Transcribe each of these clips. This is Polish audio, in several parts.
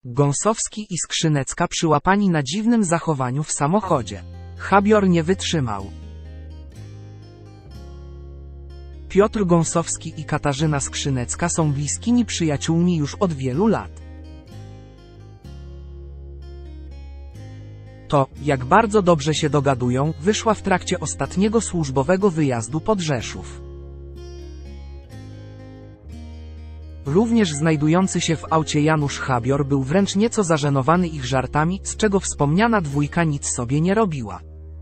Gąsowski i Skrzynecka przyłapani na dziwnym zachowaniu w samochodzie. Chabior nie wytrzymał. Piotr Gąsowski i Katarzyna Skrzynecka są bliskimi przyjaciółmi już od wielu lat. To, jak bardzo dobrze się dogadują, wyszła w trakcie ostatniego służbowego wyjazdu pod Rzeszów. Również znajdujący się w aucie Janusz Chabior był wręcz nieco zażenowany ich żartami, z czego wspomniana dwójka nic sobie nie robiła.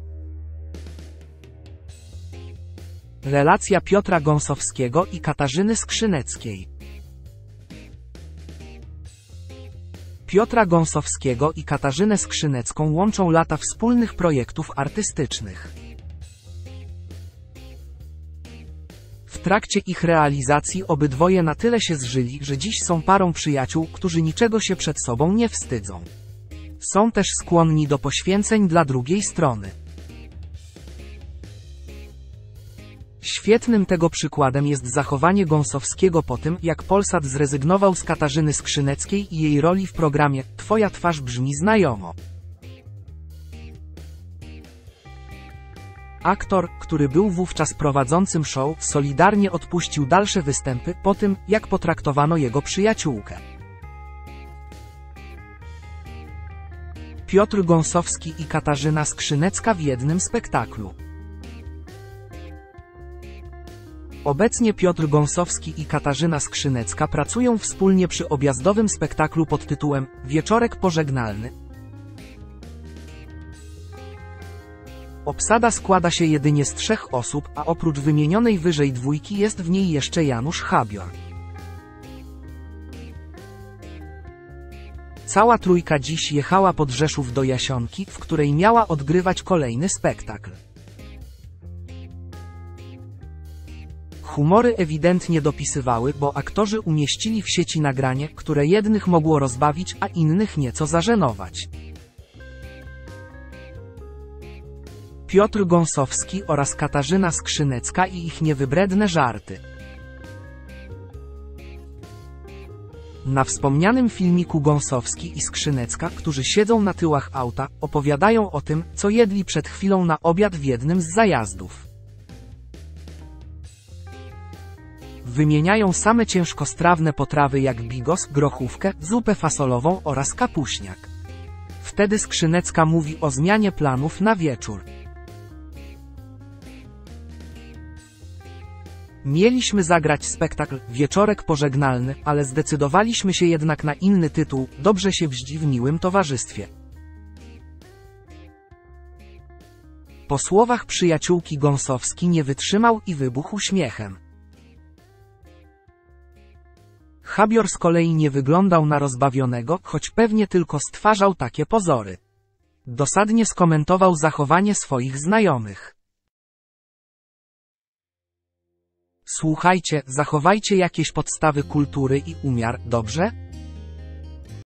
Relacja Piotra Gąsowskiego i Katarzyny Skrzyneckiej. Piotra Gąsowskiego i Katarzynę Skrzynecką łączą lata wspólnych projektów artystycznych. W trakcie ich realizacji obydwoje na tyle się zżyli, że dziś są parą przyjaciół, którzy niczego się przed sobą nie wstydzą. Są też skłonni do poświęceń dla drugiej strony. Świetnym tego przykładem jest zachowanie Gąsowskiego po tym, jak Polsat zrezygnował z Katarzyny Skrzyneckiej i jej roli w programie „Twoja twarz brzmi znajomo”. Aktor, który był wówczas prowadzącym show, solidarnie odpuścił dalsze występy po tym, jak potraktowano jego przyjaciółkę. Piotr Gąsowski i Katarzyna Skrzynecka w jednym spektaklu. Obecnie Piotr Gąsowski i Katarzyna Skrzynecka pracują wspólnie przy objazdowym spektaklu pod tytułem „Wieczorek pożegnalny”. Obsada składa się jedynie z 3 osób, a oprócz wymienionej wyżej dwójki jest w niej jeszcze Janusz Chabior. Cała trójka dziś jechała pod Rzeszów do Jasionki, w której miała odgrywać kolejny spektakl. Humory ewidentnie dopisywały, bo aktorzy umieścili w sieci nagranie, które jednych mogło rozbawić, a innych nieco zażenować. Piotr Gąsowski oraz Katarzyna Skrzynecka i ich niewybredne żarty. Na wspomnianym filmiku Gąsowski i Skrzynecka, którzy siedzą na tyłach auta, opowiadają o tym, co jedli przed chwilą na obiad w jednym z zajazdów. Wymieniają same ciężkostrawne potrawy jak bigos, grochówkę, zupę fasolową oraz kapuśniak. Wtedy Skrzynecka mówi o zmianie planów na wieczór. Mieliśmy zagrać spektakl „Wieczorek pożegnalny”, ale zdecydowaliśmy się jednak na inny tytuł „Dobrze się wździ w miłym towarzystwie”. Po słowach przyjaciółki Gąsowski nie wytrzymał i wybuchł śmiechem. Chabior z kolei nie wyglądał na rozbawionego, choć pewnie tylko stwarzał takie pozory. Dosadnie skomentował zachowanie swoich znajomych. Słuchajcie, zachowajcie jakieś podstawy kultury i umiar, dobrze?